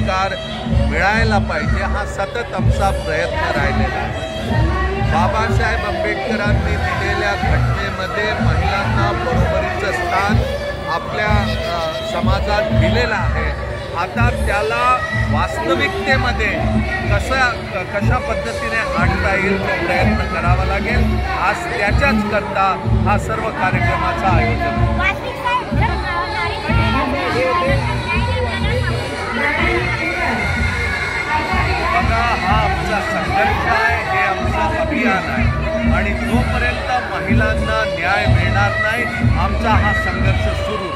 अधिकार मिळायला पाहिजे हा सतत आमचा प्रयत्न राहिलेला आहे। बाबासाहेब आंबेडकरांनी दिलेल्या घटनेमध्ये महिलांना बरोबरीचं स्थान आपल्या समाजात दिलेलं आहे। आता त्याला वास्तविकतेमध्ये कशा पद्धतीने आणता येईल तो प्रयत्न करावा लागेल। आज त्याच्याच करता हा सर्व कार्यक्रमाचं आयोजन। बघा, हा आमचा संघर्ष आहे, हे आमचं अभियान आहे आणि जोपर्यंत महिलांना न्याय मिळणार नाही आमचा हा संघर्ष सुरू